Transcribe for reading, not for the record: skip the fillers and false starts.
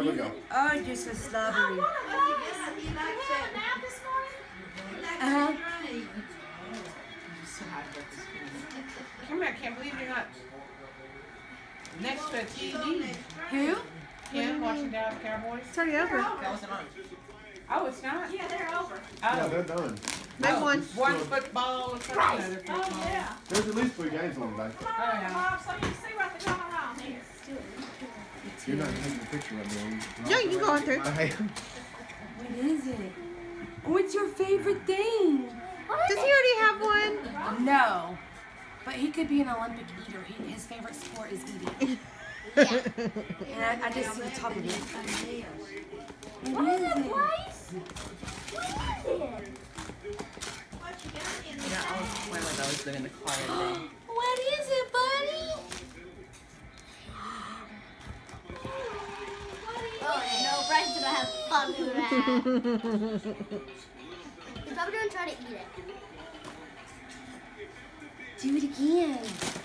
we go. Oh, just a slobbery. Come here, I can't believe you're not next to a TV. Who? Kim watching Dallas Cowboys. It's already over. Oh, it's not? Yeah, they're over. Yeah, they're done. They won. One football, another football. Oh, yeah. There's at least 3 games on today. Come on, Mom, so you can see what's going on here. You're not taking a picture of me. Yeah, you can go on through. I am. What is it? What's your favorite thing? Does he already have one? No. But he could be an Olympic eater. His favorite sport is eating. And I just see the top of it. What is it, Brice? What is it? Yeah, I was playing like I was living in the car today. What is it, buddy? Oh no, Brice is gonna have fun with that. He's probably gonna try to eat it. Do it again.